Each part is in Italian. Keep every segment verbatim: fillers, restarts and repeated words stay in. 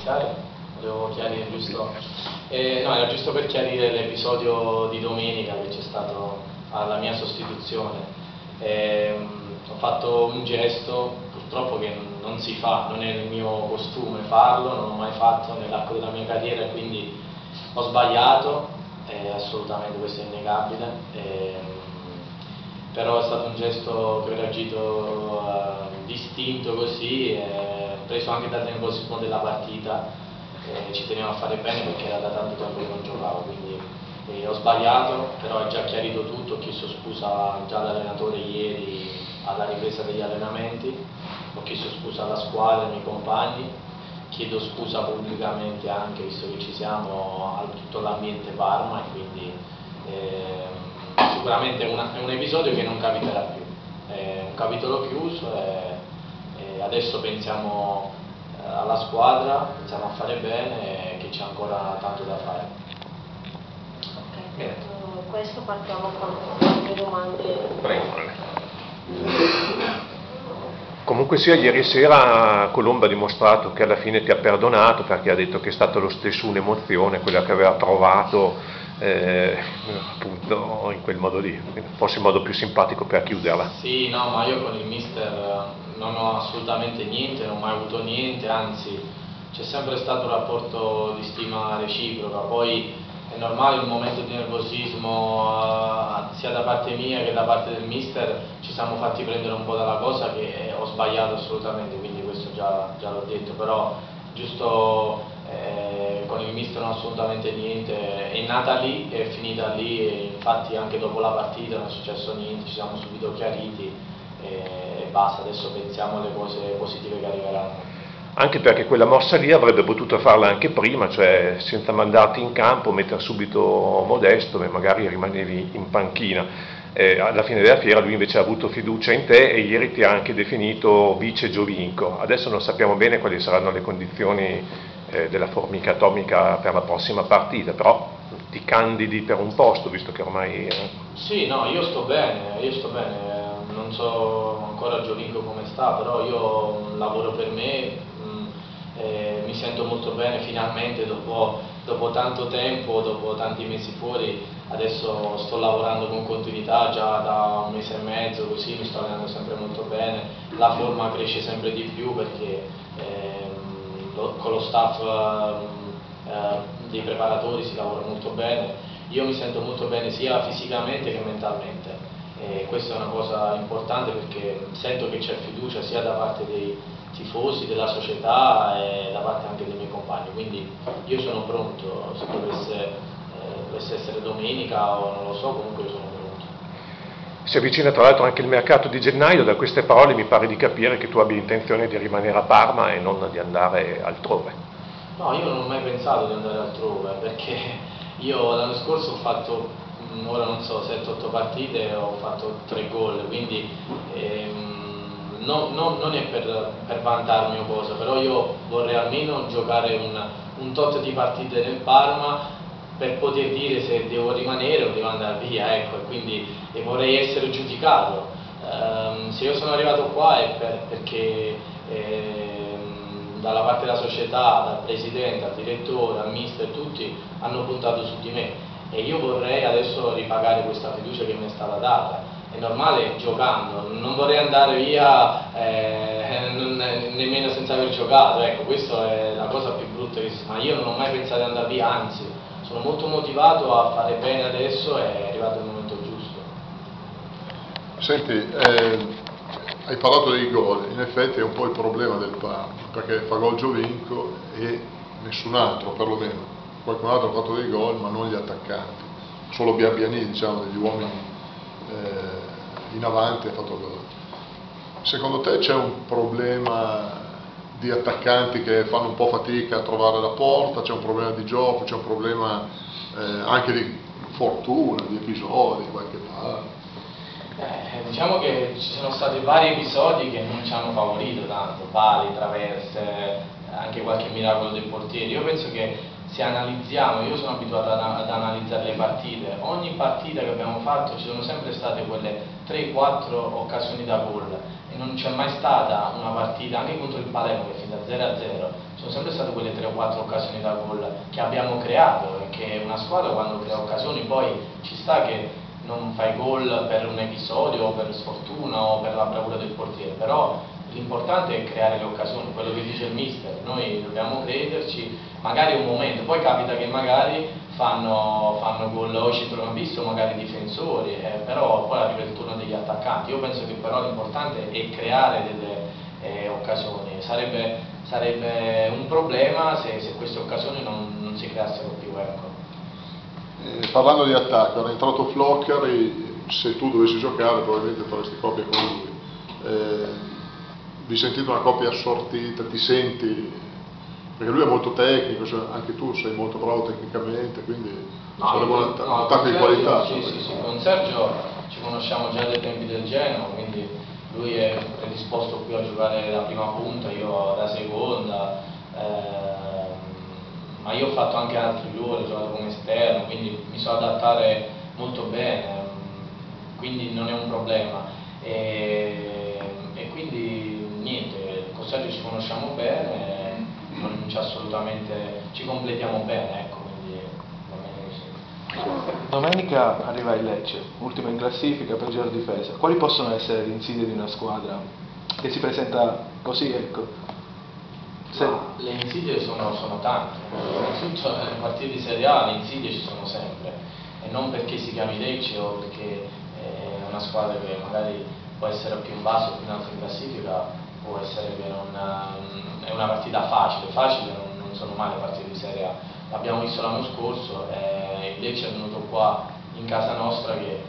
iniziare? Volevo chiarire giusto, eh, no, era giusto per chiarire l'episodio di domenica che c'è stato alla mia sostituzione. Eh, ho fatto un gesto purtroppo che non si fa, non è il mio costume farlo, non l'ho mai fatto nell'arco della mia carriera e quindi ho sbagliato, eh, assolutamente, questo è innegabile. Eh, però è stato un gesto che ho reagito eh, distinto così, eh, preso anche dal nervosismo della partita, eh, ci tenevo a fare bene perché era da tanto tempo che non giocavo, quindi eh, ho sbagliato, però ho già chiarito tutto, ho chiesto scusa già all'allenatore ieri alla ripresa degli allenamenti, ho chiesto scusa alla squadra, ai miei compagni, chiedo scusa pubblicamente anche, visto che ci siamo, a tutto l'ambiente Parma e quindi eh, sicuramente è, una, è un episodio che non capiterà più, è un capitolo chiuso e, e adesso pensiamo eh, alla squadra, pensiamo a fare bene e che c'è ancora tanto da fare. Ok, detto questo partiamo con le domande. Prego. Comunque sia, ieri sera Colombo ha dimostrato che alla fine ti ha perdonato, perché ha detto che è stata lo stesso un'emozione, quella che aveva provato eh, appunto in quel modo lì, forse il modo più simpatico per chiuderla. Sì, no, ma io con il mister non ho assolutamente niente, non ho mai avuto niente, anzi c'è sempre stato un rapporto di stima reciproca, poi è normale un momento di nervosismo sia da parte mia che da parte del mister, ci siamo fatti prendere un po' dalla cosa che ho sbagliato assolutamente, quindi questo già, già l'ho detto, però giusto eh, con il mister non ho assolutamente niente, è nata lì, è finita lì e infatti anche dopo la partita non è successo niente, ci siamo subito chiariti e, e basta, adesso pensiamo alle cose positive che arriveranno. Anche perché quella mossa lì avrebbe potuto farla anche prima, cioè senza mandarti in campo, mettere subito Modesto e magari rimanevi in panchina. Eh, alla fine della fiera lui invece ha avuto fiducia in te e ieri ti ha anche definito vice Giovinco. Adesso non sappiamo bene quali saranno le condizioni eh, della formica atomica per la prossima partita, però ti candidi per un posto, visto che ormai... Eh... Sì, no, io sto bene, io sto bene, non so ancora Giovinco come sta, però io lavoro per me. Eh, mi sento molto bene finalmente dopo, dopo tanto tempo, dopo tanti mesi fuori, adesso sto lavorando con continuità già da un mese e mezzo, così mi sto allenando sempre molto bene, la forma cresce sempre di più perché ehm, lo, con lo staff eh, dei preparatori si lavora molto bene, io mi sento molto bene sia fisicamente che mentalmente. E questa è una cosa importante perché sento che c'è fiducia sia da parte dei tifosi, della società e da parte anche dei miei compagni, quindi io sono pronto, se dovesse, eh, dovesse essere domenica o non lo so, comunque io sono pronto. Si avvicina tra l'altro anche il mercato di gennaio, da queste parole mi pare di capire che tu abbia intenzione di rimanere a Parma e non di andare altrove. No, io non ho mai pensato di andare altrove perché io l'anno scorso ho fatto, ora non so, sette otto partite, ho fatto tre gol, quindi ehm, no, no, non è per, per vantarmi o cosa, però io vorrei almeno giocare un, un tot di partite nel Parma per poter dire se devo rimanere o devo andare via, ecco, e quindi e vorrei essere giudicato. Ehm, se io sono arrivato qua è per, perché ehm, dalla parte della società, dal presidente, al direttore, al mister, tutti hanno puntato su di me e io vorrei adesso ripagare questa fiducia che mi è stata data. È normale giocando, non vorrei andare via eh, non, nemmeno senza aver giocato, ecco, questa è la cosa più brutta che si fa, ma io non ho mai pensato di andare via, anzi, sono molto motivato a fare bene adesso e è arrivato il momento giusto. Senti, eh, hai parlato dei gol, in effetti è un po' il problema del Parma, perché fa gol Giovinco e nessun altro perlomeno, qualcun altro ha fatto dei gol ma non gli attaccanti, solo Biabiani, diciamo, degli uomini in avanti ha fatto gol. Secondo te c'è un problema di attaccanti che fanno un po' fatica a trovare la porta, c'è un problema di gioco, c'è un problema eh, anche di fortuna, di episodi, qualche parte? Eh, diciamo che ci sono stati vari episodi che non ci hanno favorito tanto, pali, traverse, anche qualche miracolo del portiere. Io penso che se analizziamo, io sono abituato ad, ad analizzare le partite, ogni partita che abbiamo fatto ci sono sempre state quelle tre quattro occasioni da gol e non c'è mai stata una partita, anche contro il Palermo che è finita zero a zero, ci sono sono sempre state quelle tre o quattro occasioni da gol che abbiamo creato, e che una squadra quando crea occasioni poi ci sta che non fai gol per un episodio o per sfortuna o per la bravura del portiere, però l'importante è creare le occasioni, quello che dice il mister, noi dobbiamo crederci, magari un momento, poi capita che magari fanno, fanno gol o centrocampisti o magari difensori, eh, però poi arriva il turno degli attaccanti. Io penso che però l'importante è creare delle eh, occasioni, sarebbe, sarebbe un problema se, se queste occasioni non, non si creassero più. Ecco. Eh, parlando di attacco, era entrato Flocker e se tu dovessi giocare probabilmente faresti coppia con lui. Eh, vi sentite una coppia assortita, ti senti, perché lui è molto tecnico, cioè anche tu sei molto bravo tecnicamente, quindi no, sarebbe un no, attacco di qualità. Sì, sì, sì, con Sergio ci conosciamo già dai tempi del Genoa, quindi lui è predisposto qui a giocare da prima punta, io da seconda, eh, ma io ho fatto anche altri ruoli, ho giocato come esterno, quindi mi so adattare molto bene, quindi non è un problema. E, e quindi niente, con Sergio ci conosciamo bene, non c'è assolutamente, ci completiamo bene, ecco, quindi va bene così. Domenica arriva il Lecce, ultima in classifica, peggior difesa. Quali possono essere le insidie di una squadra che si presenta così, ecco? Se... Le insidie sono, sono tante, innanzitutto nelle partite di Serie A le insidie ci sono sempre, e non perché si chiami Lecce o perché è una squadra che magari può essere più in basso o più in alto in classifica, può essere che non è una partita facile, facile non, non sono mai le partite di Serie A. L'abbiamo visto l'anno scorso, eh, il Lecce è venuto qua in casa nostra che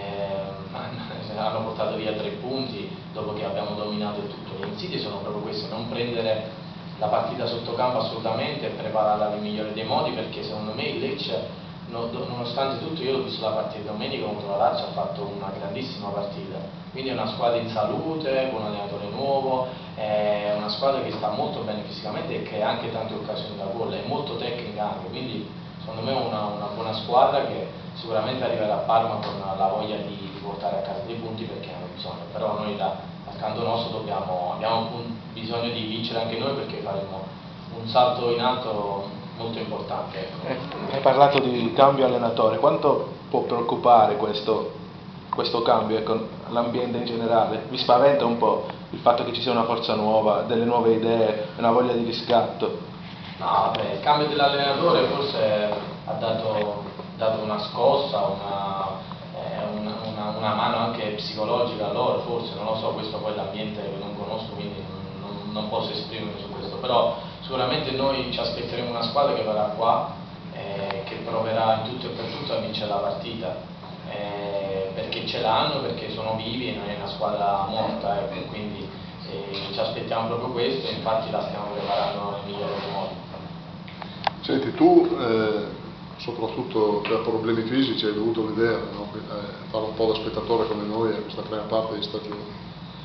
eh, hanno portato via tre punti dopo che abbiamo dominato il tutto. Le insidie sono proprio queste, non prendere la partita sotto campo assolutamente e prepararla nel migliore dei modi, perché secondo me il Lecce, nonostante tutto, io l'ho visto la partita di domenica contro la Lazio, ha fatto una grandissima partita, quindi è una squadra in salute, con un allenatore nuovo, è una squadra che sta molto bene fisicamente e che ha anche tante occasioni da gol, è molto tecnica anche, quindi secondo me è una, una buona squadra che sicuramente arriverà a Parma con la voglia di, di portare a casa dei punti, perché hanno bisogno, però noi da, dal canto nostro dobbiamo, abbiamo bisogno di vincere anche noi, perché faremo un salto in alto molto importante. Ecco. Eh, hai parlato di cambio allenatore, quanto può preoccupare questo, questo cambio, ecco, l'ambiente in generale? Vi spaventa un po' il fatto che ci sia una forza nuova, delle nuove idee, una voglia di riscatto? No, vabbè, il cambio dell'allenatore forse ha dato, dato una scossa, una, eh, una, una, una mano anche psicologica a loro, forse, non lo so, questo poi l'ambiente che non conosco, quindi non, non, non posso esprimermi su questo, però sicuramente noi ci aspetteremo una squadra che verrà qua, eh, che proverà in tutto e per tutto a vincere la partita, eh, perché ce l'hanno, perché sono vivi e non è una squadra morta, ecco, quindi eh, ci aspettiamo proprio questo, e infatti la stiamo preparando nel migliore dei modi. Senti, tu eh, soprattutto per problemi fisici hai dovuto vedere, no? eh, fare un po' da spettatore come noi a questa prima parte di stagione.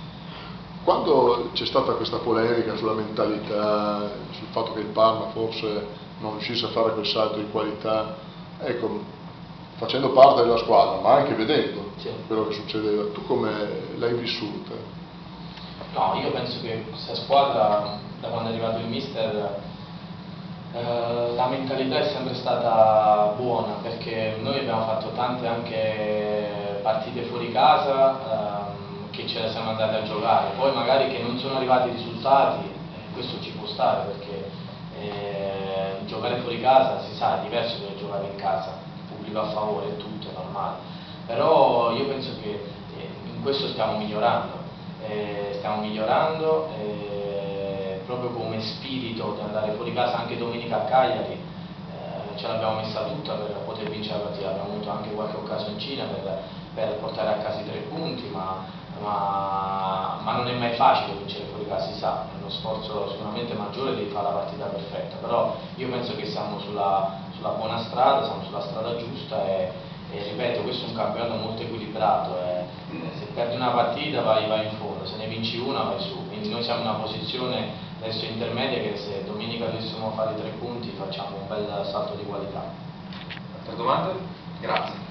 Quando c'è stata questa polemica sulla mentalità, sul fatto che il Parma forse non riuscisse a fare quel salto di qualità, ecco, facendo parte della squadra, ma anche vedendo sì. quello che succedeva, tu come l'hai vissuta? No, io penso che questa squadra, da quando è arrivato il mister, eh, la mentalità è sempre stata buona, perché noi abbiamo fatto tante anche partite fuori casa, eh, che ce la siamo andati a giocare, poi magari che non sono arrivati i risultati, eh, questo ci può stare, perché eh, giocare fuori casa si sa è diverso da giocare in casa, il pubblico a favore e tutto è normale, però io penso che eh, in questo stiamo migliorando, eh, stiamo migliorando eh, proprio come spirito di andare fuori casa. Anche domenica a Cagliari eh, ce l'abbiamo messa tutta per poter vincere la partita, abbiamo avuto anche qualche occasioncina per, per portare a casa i tre punti, ma Ma, ma non è mai facile vincere fuori casa, si sa, è uno sforzo sicuramente maggiore, devi fare la partita perfetta, però io penso che siamo sulla, sulla buona strada, siamo sulla strada giusta e, e ripeto, questo è un campionato molto equilibrato, e se perdi una partita vai, vai in fondo, se ne vinci una vai su, quindi noi siamo in una posizione adesso intermedia che se domenica dovessimo fare i tre punti facciamo un bel salto di qualità. Altre domande? Grazie.